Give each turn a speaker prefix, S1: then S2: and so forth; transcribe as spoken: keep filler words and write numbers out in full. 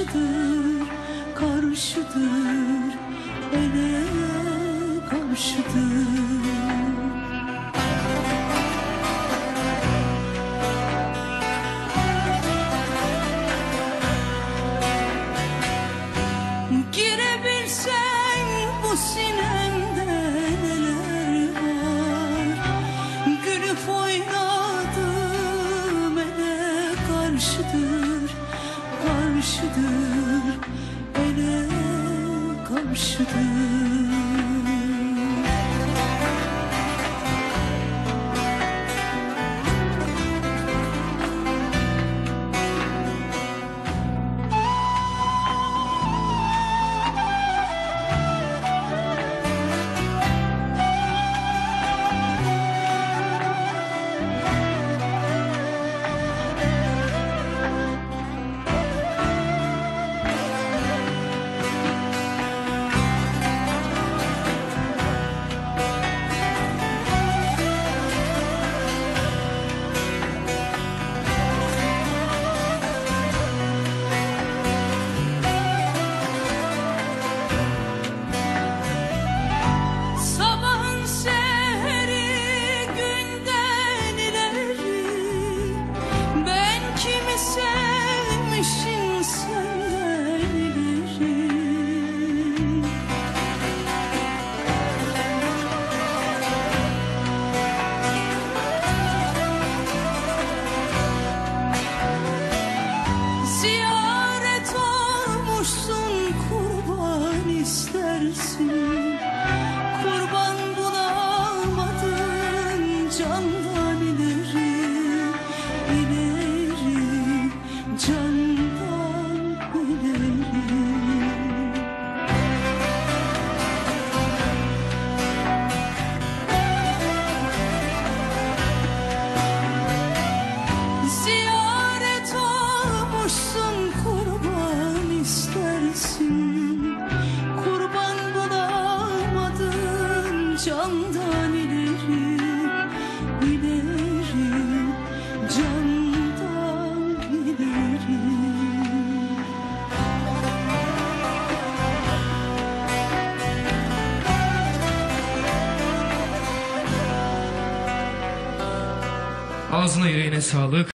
S1: karşıdır, karşıdır, ele karşıdır. Girebilsen bu sinemde neler var, gülüp oynadım ele karşıdır, karşıdır, ele karşıdır. Ziyaret olmuşsun, kurban istersin, kurban bulamadın candan ileri, ileri, candan ileri. Ziyaret olmuşsun, kurban istersin, kurban bulamadın candan ileri, ileri, candan ileri.
S2: Ağzına yüreğine sağlık.